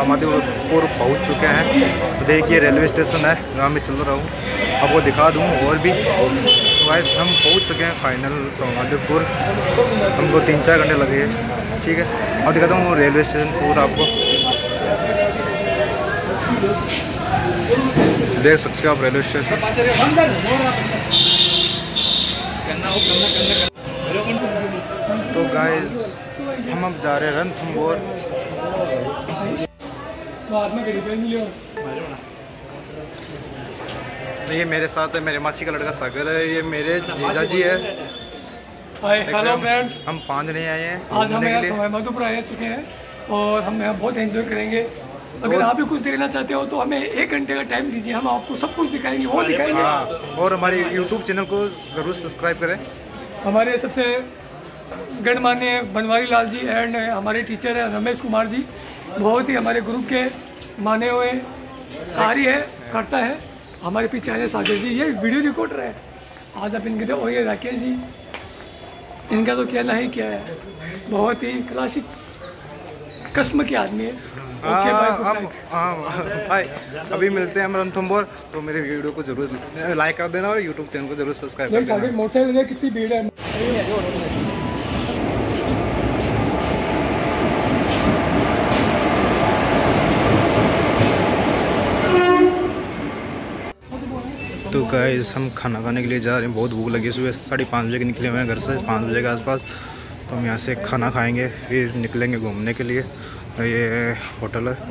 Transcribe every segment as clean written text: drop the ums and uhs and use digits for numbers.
सवाईमाधोपुर पहुंच चुके हैं। तो देखिए रेलवे स्टेशन है जहाँ मैं चल रहा हूँ, आपको दिखा दूँ और भी। तो गाइस हम पहुंच चुके हैं फाइनल सवाईमाधोपुर। हमको 3-4 घंटे लगे, ठीक है। अब दिखाता हूँ रेलवे स्टेशन पूरा आपको, देख सकते हो आप रेलवे स्टेशन। तो गाइस हम अब जा रहे हैं रणथंभौर। ये मेरे साथ है मेरे मासी का लड़का सागर है, ये मेरे जीजा जी है। हेलो फ्रेंड्स, हम 5 जने आए हैं आज हम यहाँ सवाईमाधोपुर आ चुके हैं और हम यहाँ बहुत एंजॉय करेंगे। अगर आप भी कुछ देखना चाहते हो तो हमें 1 घंटे का टाइम दीजिए, हम आपको सब कुछ दिखाएंगे, वो दिखाएंगे। और हमारे YouTube चैनल को ज़रूर सब्सक्राइब करें। हमारे सबसे गणमान्य बनवारी लाल जी एंड हमारे टीचर है रमेश कुमार जी, बहुत ही हमारे ग्रुप के माने हुए कार्य है करता है। हमारे पीछे आए सागर जी, ये वीडियो रिकॉर्डर है। आज आप इनके और ये राकेश जी, इनका तो कहना ही क्या है, बहुत ही क्लासिक किस्म के आदमी है। ओके भाई, अभी मिलते हैं हम रणथंभौर। तो मेरे वीडियो को जरूर लाइक कर देना और यूट्यूब चैनल को जरूर सब्सक्राइब कर देना। मोटरसाइकिल कितनी भीड़ है। तो गाइस हम खाना खाने के लिए जा रहे हैं, बहुत भूख लगी। सुबह 5:30 बजे के निकले हुए हैं घर से, 5 बजे के आसपास। तो हम यहाँ से खाना खाएंगे, फिर निकलेंगे घूमने के लिए। ये होटल है।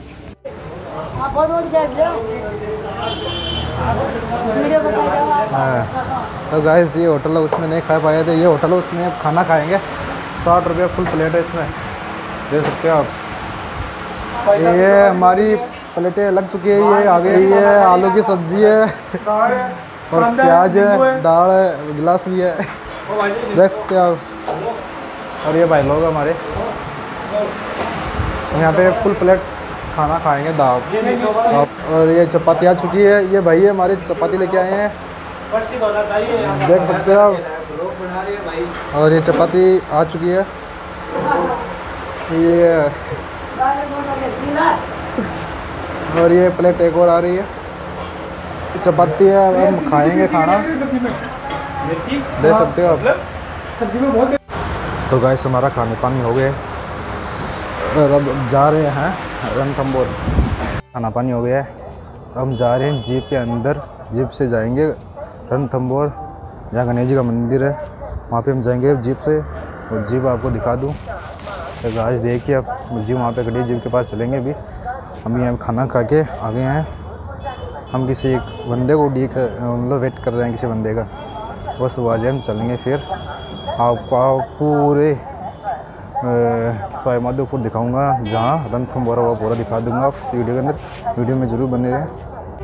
हाँ, तो गाइस ये होटल है, उसमें नहीं खा पाए थे। ये होटल है, उसमें अब खाना खाएंगे। 60 रुपये फुल प्लेट है इसमें, देख सकते हो आप। ये हमारी प्लेटें लग चुकी है। ये आगे ये आलू की सब्जी है और प्याज है, दाल है, गिलास भी है, देख सकते हो आप। और ये भाई लोग हमारे यहाँ पे फुल प्लेट खाना खाएंगे, दाल। और ये चपाती आ चुकी है। ये भाई हमारे चपाती लेके आए हैं, देख सकते हो आप। और ये चपाती आ चुकी है। ये और ये प्लेट एक और आ रही है, चपाती है। अब हम खाएंगे खाना, देख सकते हो आप। तो गाइस हमारा खाने पानी हो गया और अब जा रहे हैं रणथंभौर। खाना पानी हो गया है, तो हम जा रहे हैं जीप के अंदर। जीप से जाएंगे रणथंभौर, जहाँ गणेश जी का मंदिर है, वहाँ पे हम जाएंगे जीप से। और जीप आपको दिखा दूँ। तो गाइस देखिए अब जीप वहाँ पे खड़ी, जीप के पास चलेंगे। अभी हम यहाँ खाना खा के आ गए हैं। हम किसी एक बंदे को मतलब वेट कर रहे हैं, किसी बंदे का। बस वो आ जाए, हम चलेंगे। फिर आपको पूरे सवाईमाधोपुर दिखाऊंगा, जहाँ रणथंभौर वो पूरा दिखा दूंगा आप वीडियो के अंदर। वीडियो में ज़रूर बने रहें।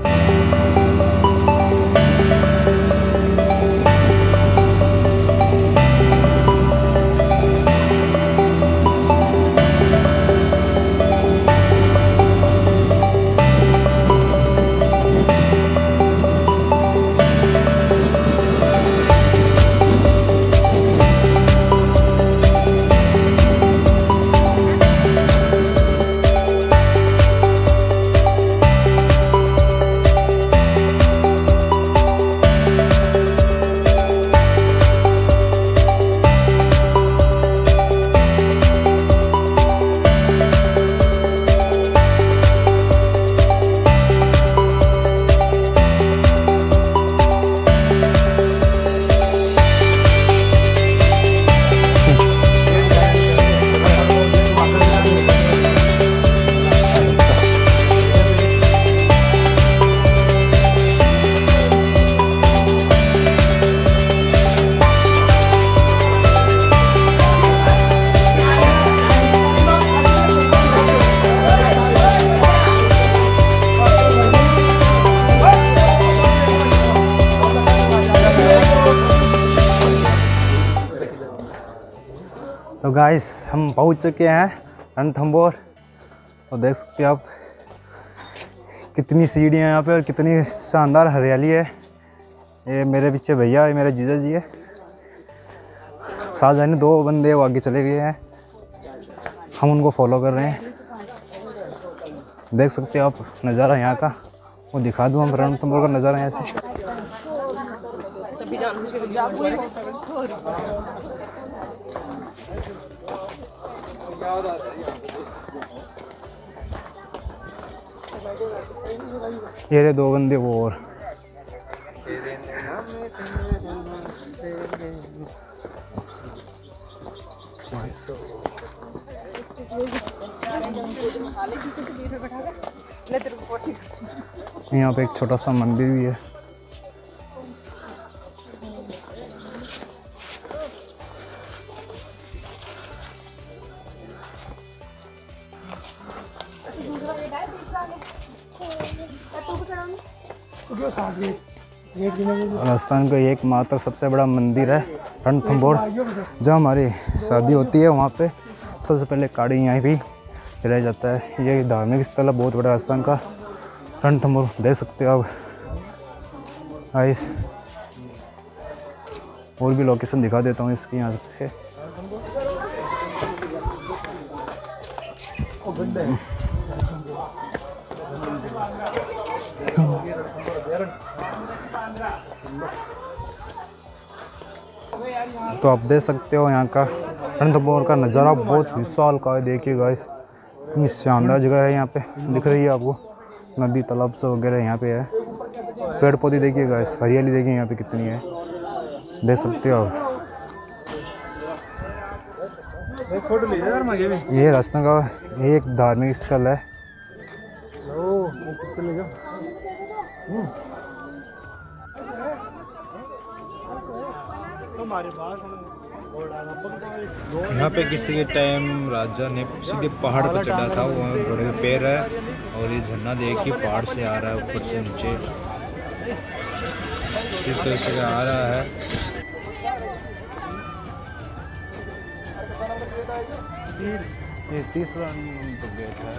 तो गाइस हम पहुंच चुके हैं रणथंभौर। और देख सकते हैं आप कितनी सीढ़ियाँ यहाँ पे और कितनी शानदार हरियाली है। ये मेरे पीछे भैया, ये मेरे जीजा जी है। साथ जाने 2 बंदे वो आगे चले गए हैं, हम उनको फॉलो कर रहे हैं। देख सकते हो आप नज़ारा यहाँ का, वो दिखा दूँ हम रणथंभौर का नज़ारा यहाँ से। ये रे 2 बंदे वो और यहाँ पे एक छोटा सा मंदिर भी है। राजस्थान का एकमात्र सबसे बड़ा मंदिर है रणथंभौर। जब हमारी शादी होती है वहाँ पे सबसे पहले काड़ी यहाँ भी चलाया जाता है। ये धार्मिक स्थल है बहुत बड़ा राजस्थान का रणथंभौर, देख सकते हो आप। आइस और भी लोकेशन दिखा देता हूँ इसकी यहाँ पे। तो आप देख सकते हो यहाँ का रणथंभौर का नज़ारा बहुत विशाल का है। देखिए गाइस, इतनी शानदार जगह है। यहाँ पे दिख रही है आपको नदी तालाब से वगैरह यहाँ पे है। पेड़ पौधे देखिए गाइस, हरियाली देखिए यहाँ पे कितनी है, देख सकते हो आप। ये राजस्थान का ये एक धार्मिक स्थल है। यहाँ पे किसी के टाइम राजा ने सीधे पहाड़ पर चढ़ा था, वो घोड़े पे पैर है और ये झरना देख के पहाड़ से आ रहा है ऊपर से नीचे इस तरह से आ रहा है। ये 3रा नंबर गेट है।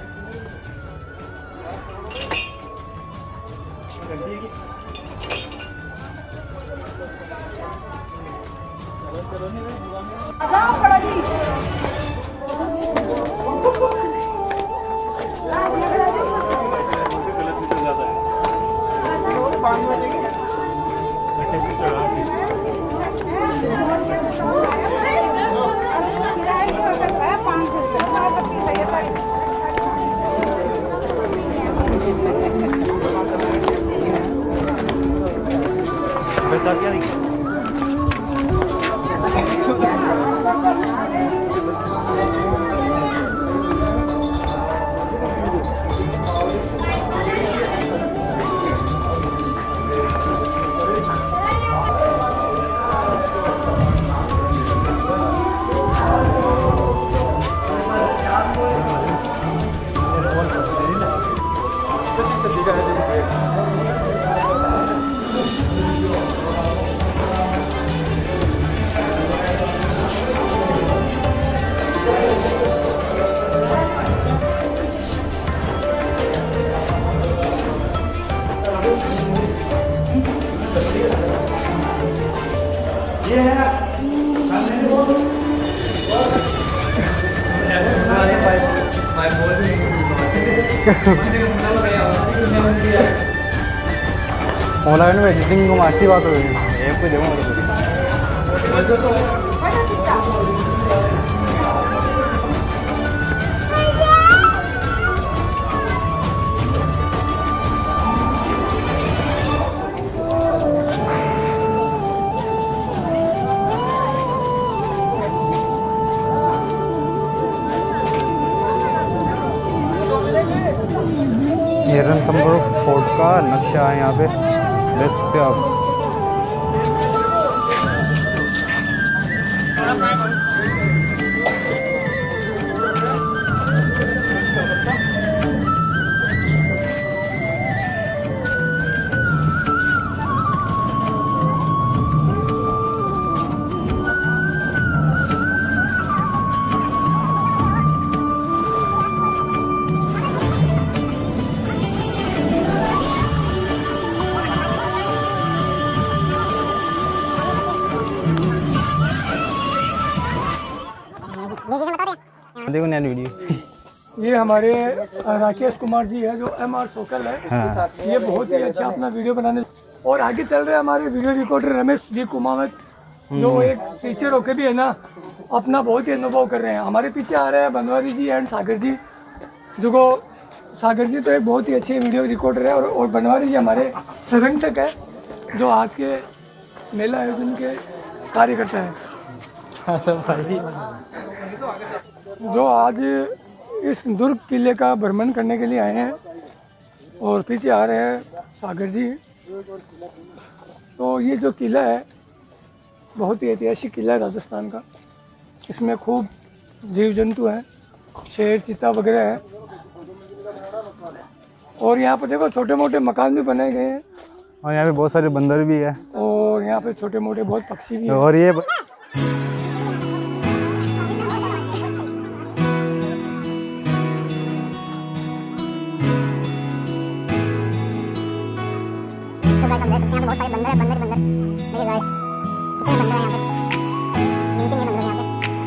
ऑनलाइन में एडिटिंग को मासी बात हो रही है, एक को देखो ये रणथंभौर फोर्ट का नक्शा है, यहाँ पे देख सकते हो आप। देखो नया वीडियो ये हमारे राकेश कुमार जी है जो MR सोकल है। हाँ। ये बहुत ही अच्छा अपना वीडियो बनाने। और आगे चल रहे हैं हमारे वीडियो रिकॉर्डर रमेश जी कुमावत, जो एक टीचर होकर भी है ना अपना बहुत ही अनुभव कर रहे हैं। हमारे पीछे आ रहे हैं बनवारी जी एंड सागर जी, जो को सागर जी तो एक बहुत ही अच्छे वीडियो रिकॉर्डर है और बनवारी जी हमारे संरक्षक है जो आज के मेला आयोजन के कार्य करता है। जो आज इस दुर्ग किले का भ्रमण करने के लिए आए हैं। और पीछे आ रहे हैं सागर जी। तो ये जो किला है बहुत ही ऐतिहासिक किला है राजस्थान का। इसमें खूब जीव जंतु हैं, शेर चीता वगैरह है। और यहाँ पर देखो छोटे मोटे मकान भी बनाए गए हैं और यहाँ पे बहुत सारे बंदर भी है और यहाँ पे छोटे मोटे बहुत पक्षी भी हैं। और ये तो गाइस हम देख सकते हैं यहाँ पे बहुत सारे बंदर है, बंदर देखिए गाइस कितने बंदर हैं यहाँ पे, गिनती नहीं बंदर यहाँ पे।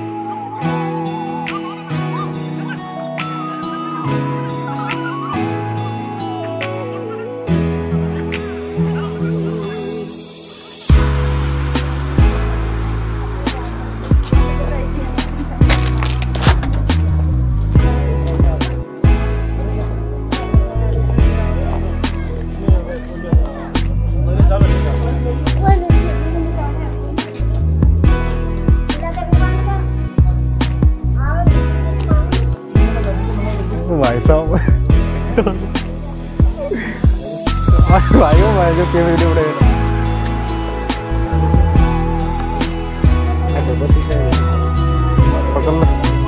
भाई साहब भाई हो भाई जो के वीडियो उड़ेगा पकड़ लो।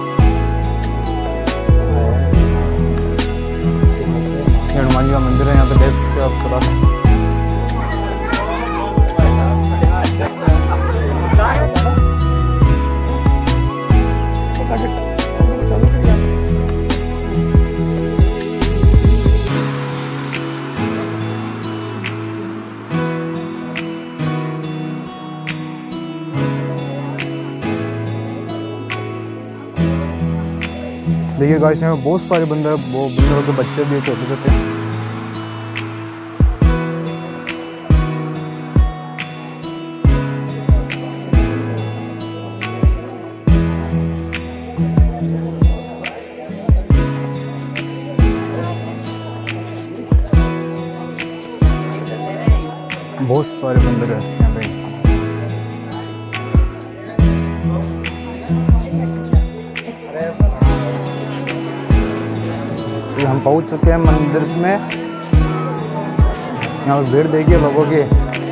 हनुमान जी का मंदिर है यहाँ पे, देख सकते हो आप थोड़ा। देखिए गाइस यहाँ पे बहुत सारे बंदर, वो बंदरों के बच्चे भी छोटे छोटे। बहुत सारे बंदर हैं यहाँ पे। हम पहुंच चुके हैं मंदिर में। यहाँ पर भीड़ देखिए लोगों की।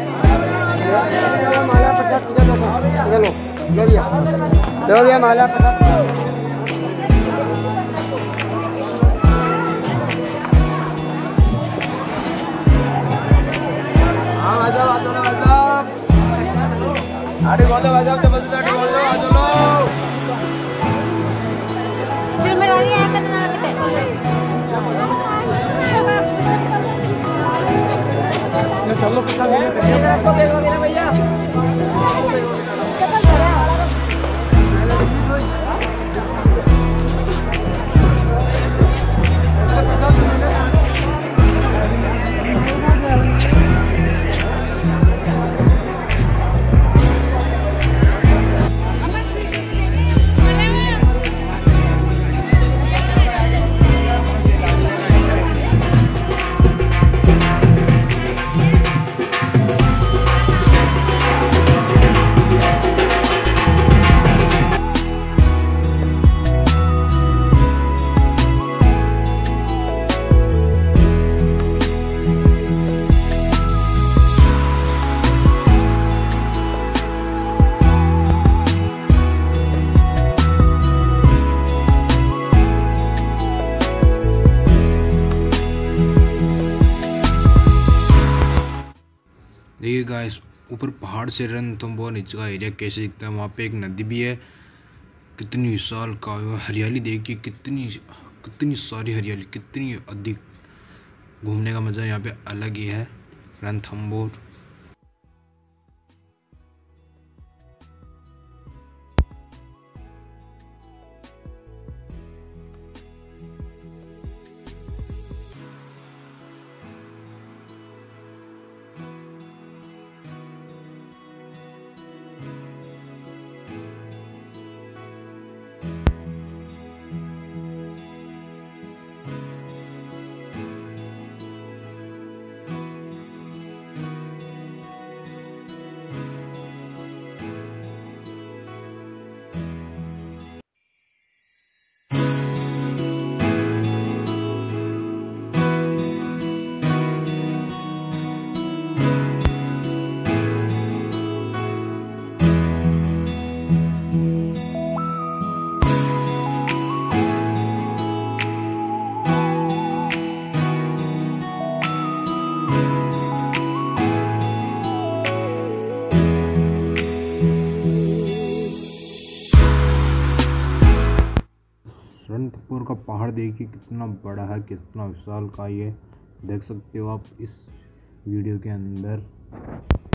माला चलो भैया। देखिए गाइस ऊपर पहाड़ से रणथंबोर नीचे का एरिया कैसे दिखता है। वहाँ पे एक नदी भी है, कितनी विशाल का हरियाली देखिए, कितनी सारी हरियाली, कितनी अधिक। घूमने का मज़ा यहाँ पे अलग ही है। रणथंबोर रणथंभौर का पहाड़ देखिए कितना बड़ा है, कितना विशाल का ये देख सकते हो आप इस वीडियो के अंदर।